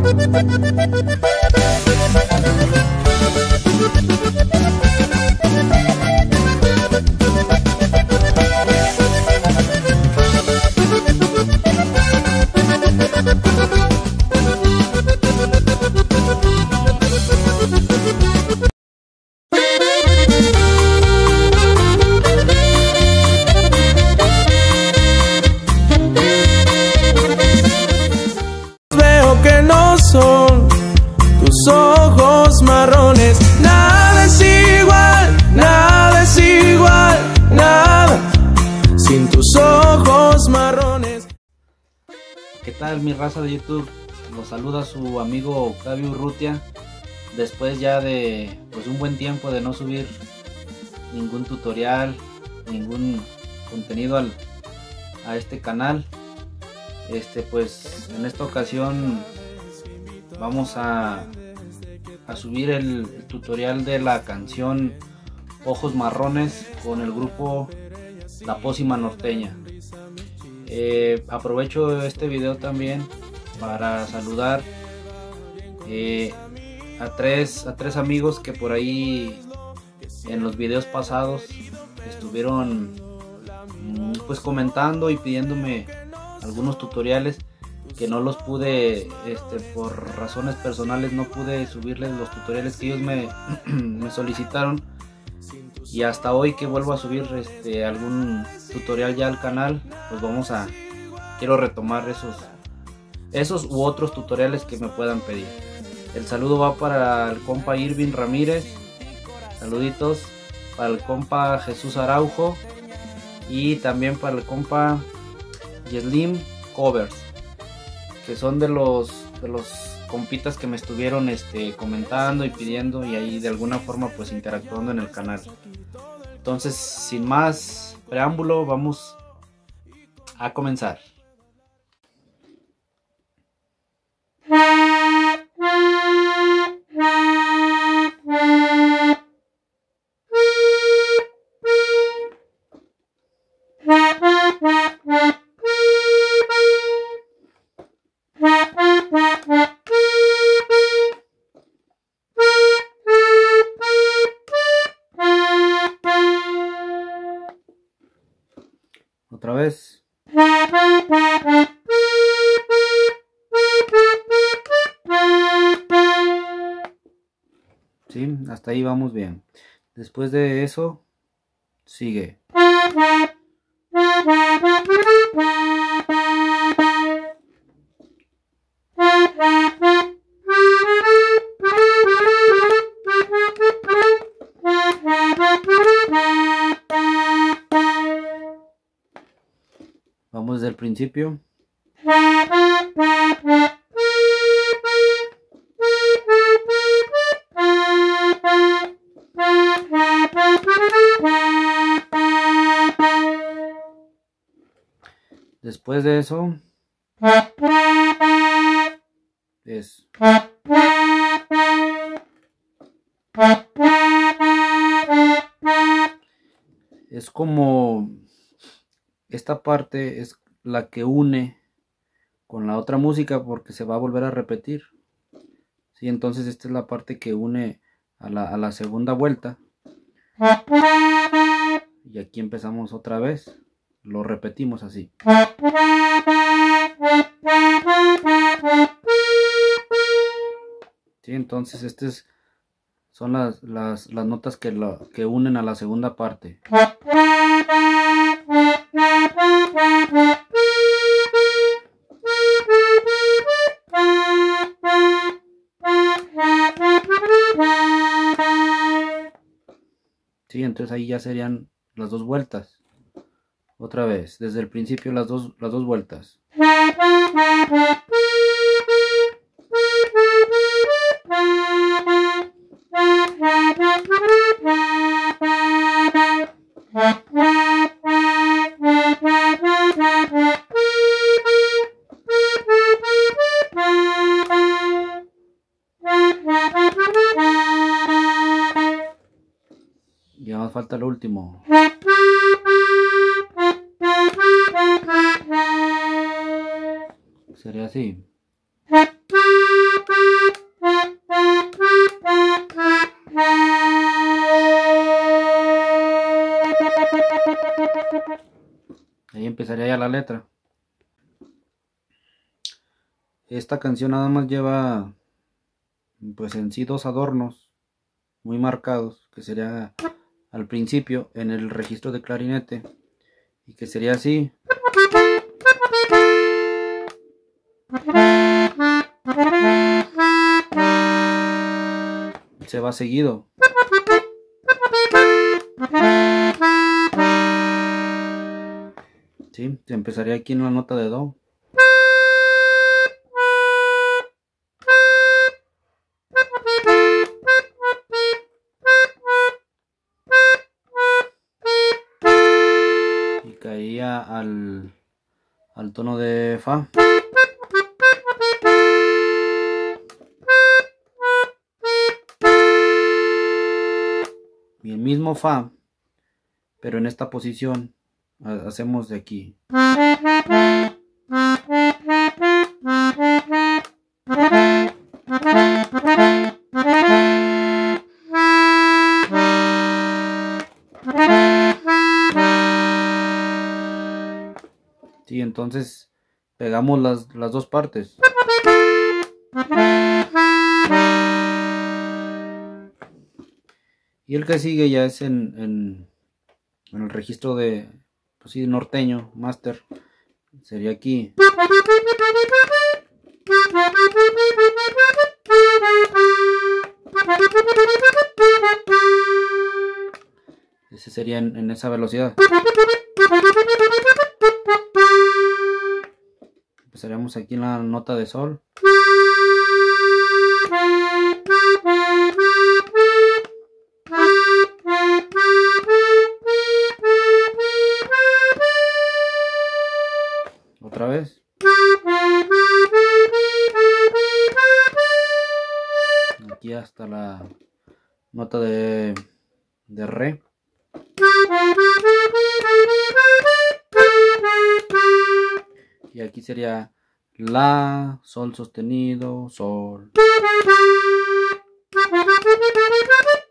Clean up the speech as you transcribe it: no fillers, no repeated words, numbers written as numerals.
Son tus ojos marrones, nada es igual, nada es igual, nada sin tus ojos marrones. ¿Qué tal, mi raza de YouTube? Los saluda su amigo Octavio Urrutia. Después ya de un buen tiempo de no subir ningún tutorial, ningún contenido a este canal, pues en esta ocasión vamos a subir el tutorial de la canción Ojos Marrones con el grupo La Pócima Norteña. Aprovecho este video también para saludar a tres amigos que por ahí en los videos pasados estuvieron pues comentando y pidiéndome algunos tutoriales que no los pude, por razones personales no pude subirles los tutoriales que ellos me solicitaron, y hasta hoy que vuelvo a subir algún tutorial ya al canal, pues quiero retomar esos u otros tutoriales que me puedan pedir. El saludo va para el compa Irving Ramírez, saluditos, para el compa Jesús Araujo y también para el compa Yeslim Covers, que son de los compitas que me estuvieron comentando y pidiendo, y ahí de alguna forma pues interactuando en el canal. Entonces, sin más preámbulo, vamos a comenzar. Otra vez. Sí, hasta ahí vamos bien. Después de eso sigue. Vamos desde el principio. Después de eso es como esta parte es la que une con la otra música, porque se va a volver a repetir. Sí, entonces esta es la parte que une a la segunda vuelta. Y aquí empezamos otra vez. Lo repetimos así. Sí, entonces son las notas que unen a la segunda parte. Sí, entonces ahí ya serían las dos vueltas. Otra vez, desde el principio las dos vueltas. Ya más falta lo último. Sería así. empezaría ya la letra. Esta canción nada más lleva pues en sí dos adornos muy marcados, que sería al principio en el registro de clarinete, y que sería así. Se va seguido. ¿Sí? Se empezaría aquí en la nota de do. Y caía al tono de fa. Y el mismo fa, pero en esta posición hacemos de aquí. Sí, entonces pegamos las dos partes. Y el que sigue ya es en el registro de, pues sí, norteño, master. Sería aquí. Ese sería en esa velocidad. Empezaríamos aquí en la nota de sol. Otra vez. Aquí hasta la nota de re. Y aquí sería la, sol sostenido, sol.